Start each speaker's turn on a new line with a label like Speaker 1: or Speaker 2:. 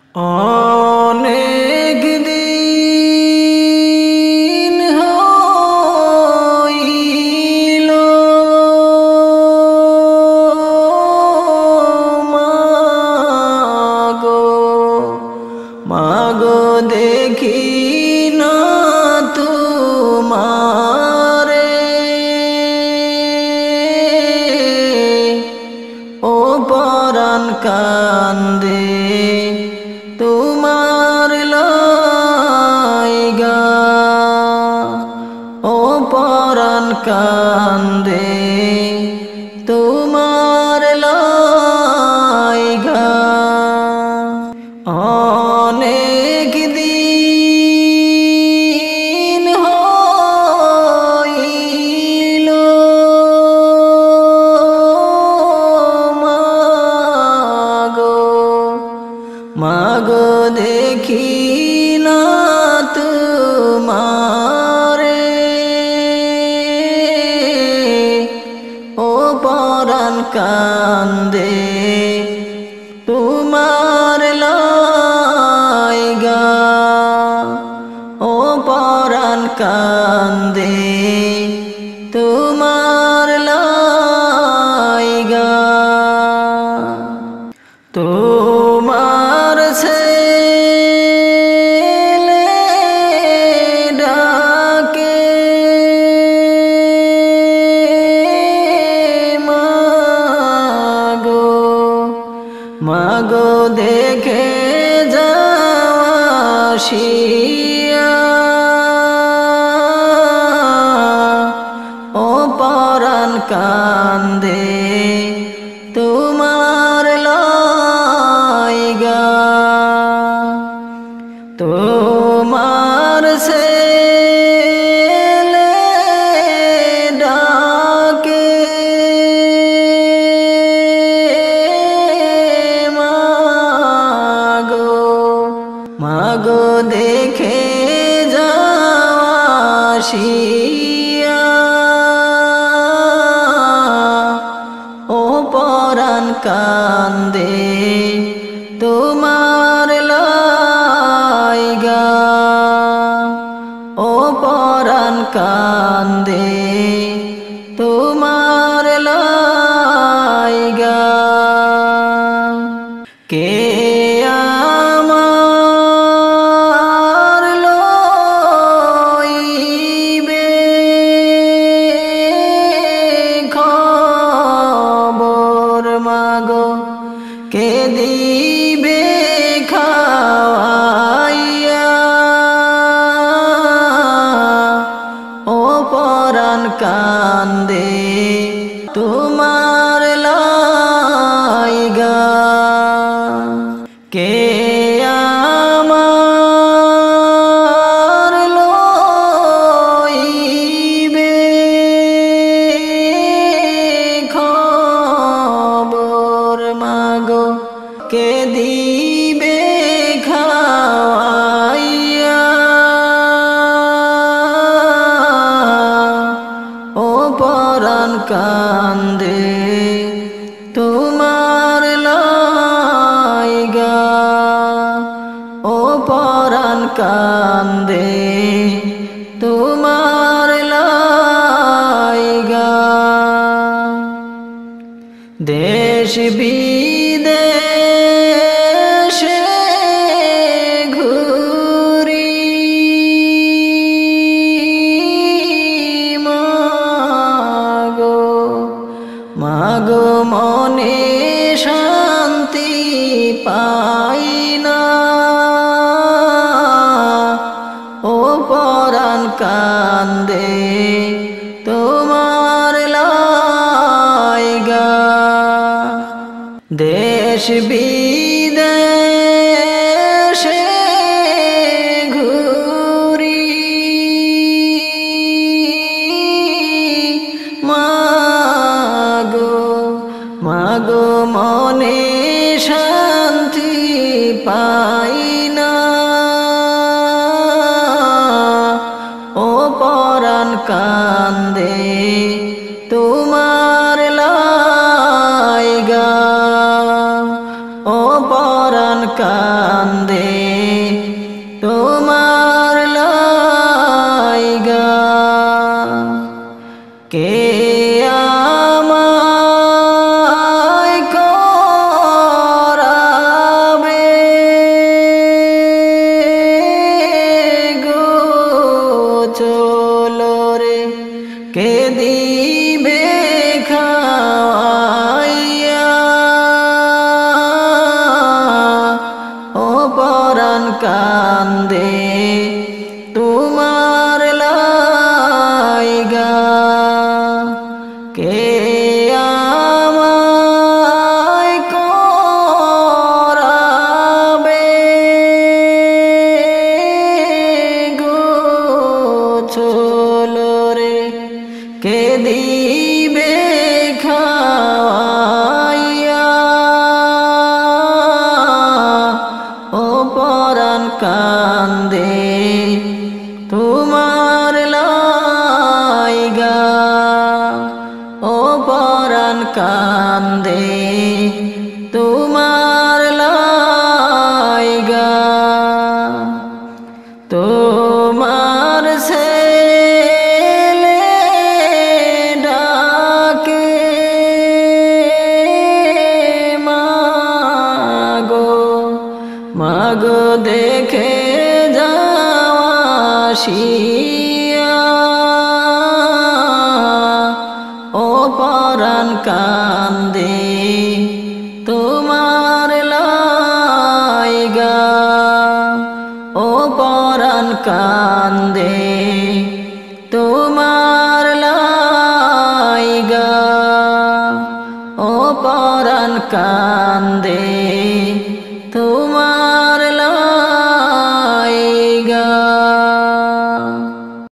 Speaker 1: অনেক দিন হইল মাগো মাগো দেখি না তোমারে ও পরাণ কান্দে তোমার লাইগা ও পরাণ কান্দে তোমার লাইগা অনেক দিন হইল মাগো দেখি না তোমারে ও পরাণ কান্দে তোমার লাইগা ও পরাণ কান্দে তোমার লাইগা তোমার ছেলে ডাকে মাগো মাগো দেখে যাওয়াশিয়া ও পরাণ কান্দে তোমার লাইগা তোমার ছেলে ডাকে মাগো মাগো দেখে যাওয়াশিয়া ও পরাণ কান্দে তোমার লাইগা ও পরাণ কান্দে তোমার লাইগা কে আমার লইবে খবর মাগো কে দিবে খাওয়াইয়া ও পরাণ কান্দে তোমার লাইগা কে আমার লইবে খবর মাগো কে দিবে খাওয়াইয়া ও পরাণ কান্দে তোমার লাইগা ও পরাণ কান্দে তোমার লাইগা দেশ বিদেশে ঘুরি মাগো মাগো মনে শান্তি পাই না ও পরাণ কান্দে তোমার লাইগা দেশ বিদেশে ঘুরি মাগো মাগো মনে শান্তি পাই না ও পরাণ কান্দে তোমার লাইগা ও পরাণ কান্দে কান্দে তোমার লাইগা কে আমায় করাবে গোসল রে কে দিবে খাওয়াইয়া ও পরাণ কান্দে তোমার লাইগা কে আমায় করাবে গোসল রে কে দিবে খাওয়াইয়া ও পরাণ কান্দে তোমার লাইগা ও পরাণ কান্দে তোমার লাইগা তোমার ছেলে ডাকে মাগো মাগো দেখে যাওয়া আসিয়া ও পরাণ কান্দে তোমার লাইগা ও পরাণ কান্দে তোমার লাইগা ও পরাণ কান্দে তোমার লাইগা